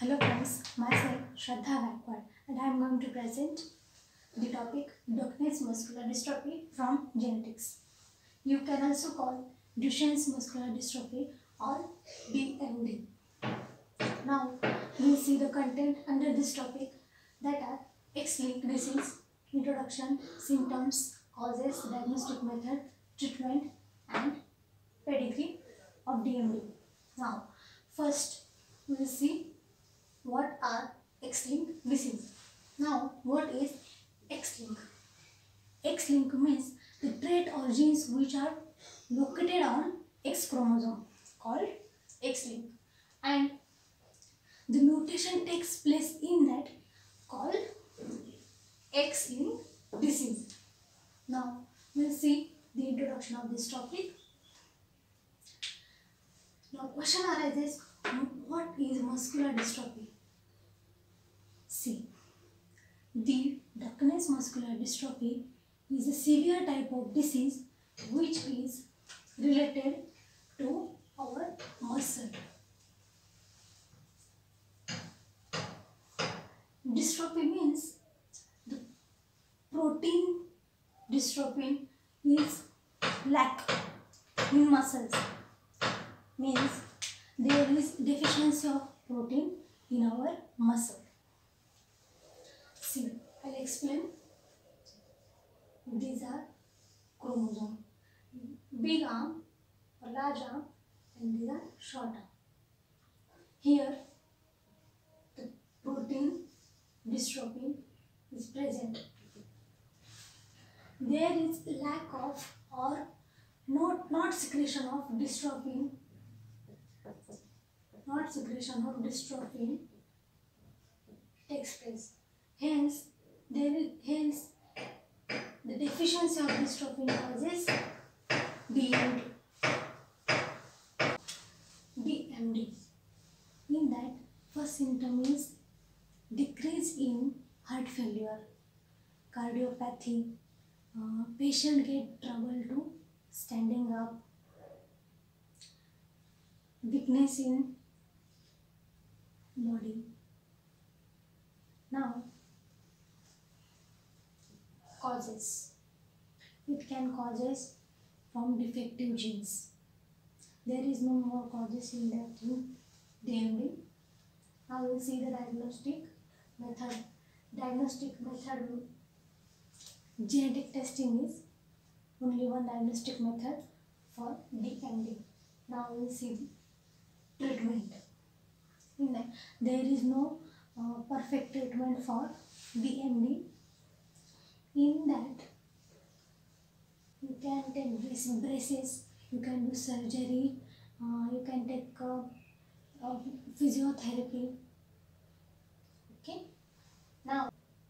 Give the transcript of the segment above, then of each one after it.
Hello friends, myself Shraddha Gaikwad and I am going to present the topic Duchenne's muscular dystrophy from genetics. You can also call Duchenne's muscular dystrophy or DMD. Now we will see the content under this topic, that are X-linked disease, introduction, symptoms, causes, diagnostic method, treatment and pedigree of DMD. Now first we will see what are X-linked disease. Now, what is X-link? X-link means the trait or genes which are located on X chromosome called X-link, and the mutation takes place in that called X-link disease. Now, we'll see the introduction of this topic. Now, question arises, what is muscular dystrophy? See, the Duchenne's muscular dystrophy is a severe type of disease which is related to our muscle. Dystrophy means the protein dystrophin is lack in muscles, means there is deficiency of protein in our muscle. See, I'll explain. These are chromosomes, big arm or large arm, and these are short arm. Here the protein dystrophin is present. There is lack of or not secretion of dystrophin, takes place. Hence, the deficiency of dystrophin causes DMD. In that, first symptom is decrease in heart failure, cardiopathy, patient get trouble to standing up, weakness in body. Now, causes. It can causes from defective genes. There is no more causes in that in DMD. Now we will see the diagnostic method. Genetic testing is only one diagnostic method for DMD. Now we will see treatment. In that, there is no perfect treatment for DMD. In that, you can take braces, you can do surgery, you can take physiotherapy. Okay. Now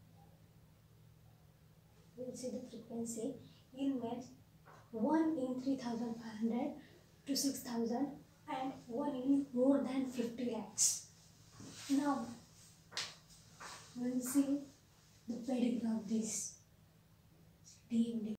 we will see the frequency. In males, 1 in 3,500 to 6,000 and 1 in more than 50 lakhs. Now we will see the pedigree of this DMD.